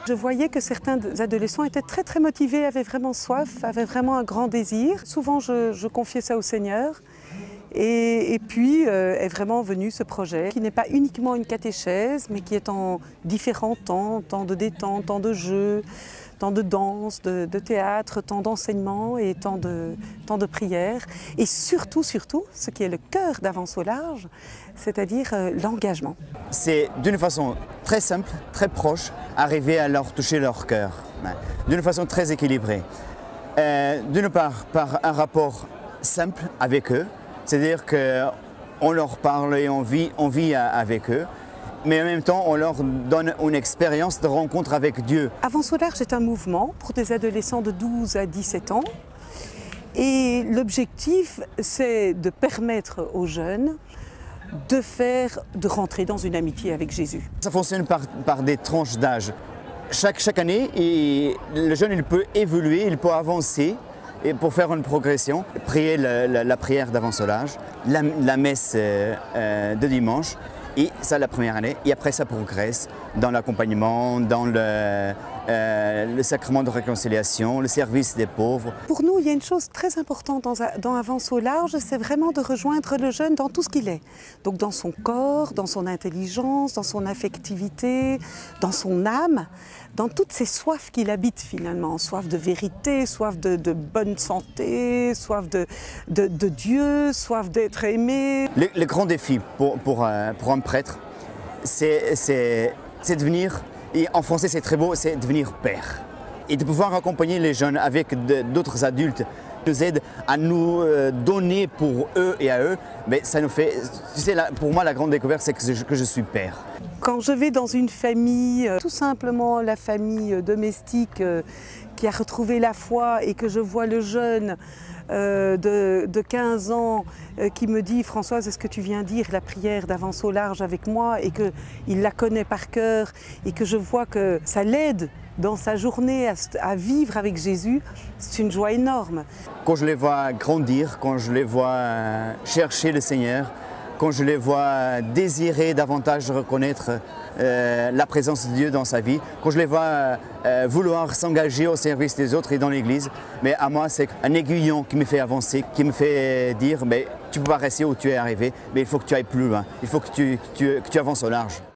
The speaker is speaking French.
Je voyais que certains adolescents étaient très motivés, avaient vraiment soif, avaient vraiment un grand désir. Souvent je confiais ça au Seigneur. Et puis est vraiment venu ce projet qui n'est pas uniquement une catéchèse, mais qui est en différents temps de détente, temps de jeu, temps de danse, de théâtre, temps d'enseignement et temps de prière. Et surtout, ce qui est le cœur d'Avance au large, c'est-à-dire l'engagement. C'est d'une façon très simple, très proche, arriver à leur toucher leur cœur, d'une façon très équilibrée. D'une part, par un rapport simple avec eux, c'est-à-dire qu'on leur parle et on vit avec eux, mais en même temps on leur donne une expérience de rencontre avec Dieu. Avance au large est un mouvement pour des adolescents de 12 à 17 ans et l'objectif c'est de permettre aux jeunes de rentrer dans une amitié avec Jésus. Ça fonctionne par des tranches d'âge. Chaque année, le jeune il peut évoluer, il peut avancer. Et pour faire une progression, prier la prière d'Avance au large, la messe de dimanche, et ça la première année, et après ça progresse dans l'accompagnement, dans le sacrement de réconciliation, le service des pauvres. Pour nous, il y a une chose très importante dans Avance au large, c'est vraiment de rejoindre le jeune dans tout ce qu'il est. Donc dans son corps, dans son intelligence, dans son affectivité, dans son âme, dans toutes ces soifs qu'il habite finalement, soif de vérité, soif de bonne santé, soif de Dieu, soif d'être aimé. Le grand défi pour un prêtre, c'est devenir, et en français c'est très beau, c'est devenir père. Et de pouvoir accompagner les jeunes avec d'autres adultes qui nous aident à nous donner pour eux et à eux, mais ça nous fait, tu sais, pour moi la grande découverte c'est que je suis père. Quand je vais dans une famille, tout simplement la famille domestique qui a retrouvé la foi et que je vois le jeune de 15 ans qui me dit « Françoise, est-ce que tu viens dire la prière d'Avance au large avec moi ?» et qu'il la connaît par cœur et que je vois que ça l'aide dans sa journée à vivre avec Jésus, c'est une joie énorme. Quand je les vois grandir, quand je les vois chercher le Seigneur, quand je les vois désirer davantage reconnaître la présence de Dieu dans sa vie, quand je les vois vouloir s'engager au service des autres et dans l'Église, mais à moi c'est un aiguillon qui me fait avancer, qui me fait dire mais tu ne peux pas rester où tu es arrivé, mais il faut que tu ailles plus loin, il faut que tu avances au large.